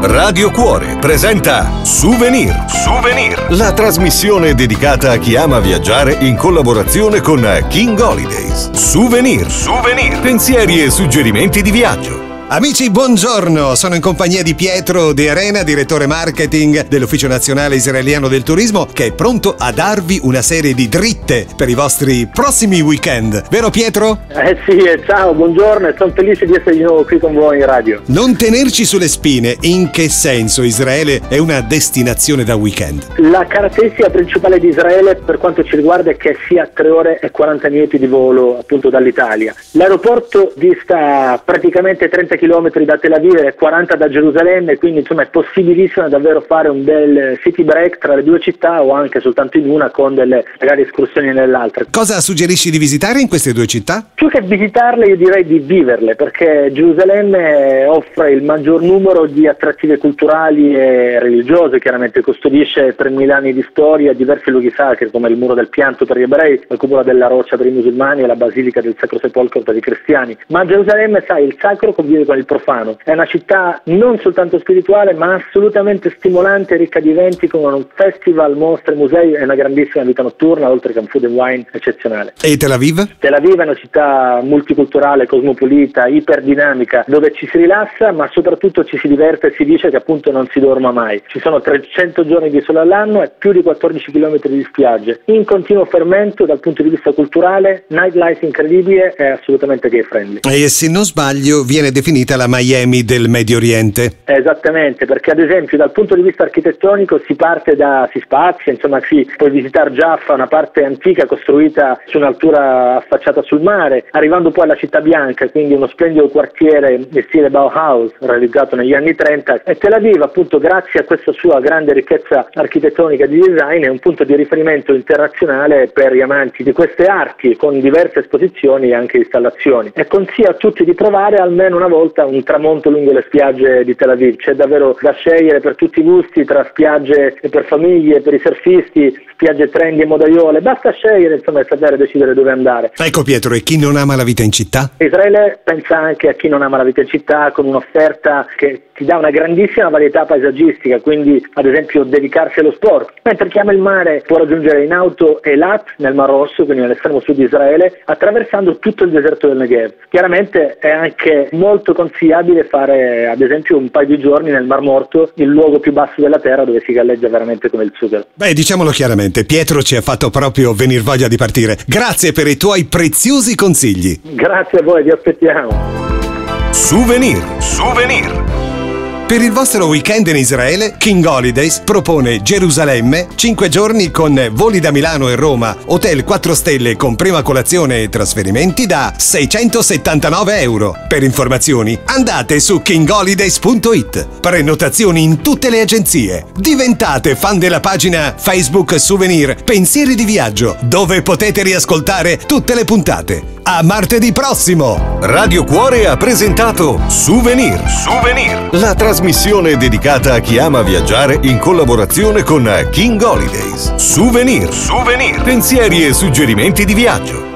Radio Cuore presenta Souvenir. La trasmissione dedicata a chi ama viaggiare in collaborazione con King Holidays. Souvenir. Pensieri e suggerimenti di viaggio. Amici, buongiorno! Sono in compagnia di Pietro De Arena, direttore marketing dell'Ufficio Nazionale Israeliano del Turismo, che è pronto a darvi una serie di dritte per i vostri prossimi weekend. Vero Pietro? Sì, ciao, buongiorno e sono felice di essere di nuovo qui con voi in radio. Non tenerci sulle spine. In che senso Israele è una destinazione da weekend? La caratteristica principale di Israele per quanto ci riguarda è che sia 3 ore e 40 minuti di volo appunto dall'Italia. L'aeroporto dista praticamente 30 km da Tel Aviv e 40 da Gerusalemme, quindi insomma è possibilissimo davvero fare un bel city break tra le due città o anche soltanto in una con delle magari escursioni nell'altra. Cosa suggerisci di visitare in queste due città? Più che visitarle io direi di viverle, perché Gerusalemme offre il maggior numero di attrattive culturali e religiose, chiaramente custodisce 3.000 anni di storia, diversi luoghi sacri come il Muro del Pianto per gli ebrei, la Cupola della Roccia per i musulmani e la Basilica del Sacro Sepolcro per i cristiani. Ma Gerusalemme, sai, il sacro convive con il profano. È una città non soltanto spirituale ma assolutamente stimolante, ricca di eventi come un festival, mostre, musei e una grandissima vita notturna, oltre che un food and wine eccezionale. E Tel Aviv? Tel Aviv è una città multiculturale, cosmopolita, iperdinamica, dove ci si rilassa ma soprattutto ci si diverte e si dice che appunto non si dorma mai. Ci sono 300 giorni di sole all'anno e più di 14 km di spiagge, in continuo fermento dal punto di vista culturale, nightlife incredibile e assolutamente gay friendly. E se non sbaglio viene definita la Miami del Medio Oriente. Esattamente, perché ad esempio dal punto di vista architettonico si spazia, insomma si può visitare Jaffa, una parte antica costruita su un'altura affacciata sul mare, arrivando poi alla Città Bianca, quindi uno splendido quartiere in stile Bauhaus realizzato negli anni 30, e Tel Aviv appunto grazie a questa sua grande ricchezza architettonica di design è un punto di riferimento internazionale per gli amanti di queste arti, con diverse esposizioni e anche installazioni, e consiglio a tutti di provare almeno una volta un tramonto lungo le spiagge di Tel Aviv. C'è davvero da scegliere per tutti i gusti, tra spiagge per famiglie, per i surfisti, spiagge trendy e modaiole, basta scegliere insomma e sapere decidere dove andare. Ecco Pietro, e chi non ama la vita in città? Israele pensa anche a chi non ama la vita in città, con un'offerta che ti dà una grandissima varietà paesaggistica, quindi ad esempio dedicarsi allo sport, mentre chi ama il mare può raggiungere in auto Eilat nel Mar Rosso, quindi nell'estremo sud di Israele, attraversando tutto il deserto del Negev. Chiaramente è anche molto consigliabile fare ad esempio un paio di giorni nel Mar Morto, il luogo più basso della terra dove si galleggia veramente come il sughero. Beh, diciamolo chiaramente, Pietro ci ha fatto proprio venir voglia di partire. Grazie per i tuoi preziosi consigli. Grazie a voi, vi aspettiamo. Souvenir. Per il vostro weekend in Israele, King Holidays propone Gerusalemme, 5 giorni con voli da Milano e Roma, hotel 4 stelle con prima colazione e trasferimenti da €679. Per informazioni andate su kingholidays.it. Prenotazioni in tutte le agenzie. Diventate fan della pagina Facebook Souvenir Pensieri di Viaggio, dove potete riascoltare tutte le puntate. A martedì prossimo! Radio Cuore ha presentato Souvenir. La trasmissione dedicata a chi ama viaggiare in collaborazione con King Holidays. Souvenir. Pensieri e suggerimenti di viaggio.